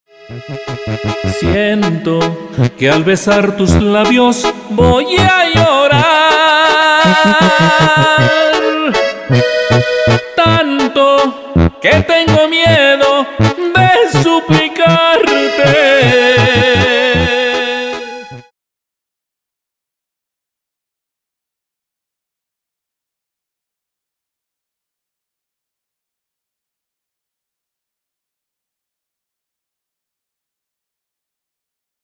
Siento que al besar tus labios voy a llorar.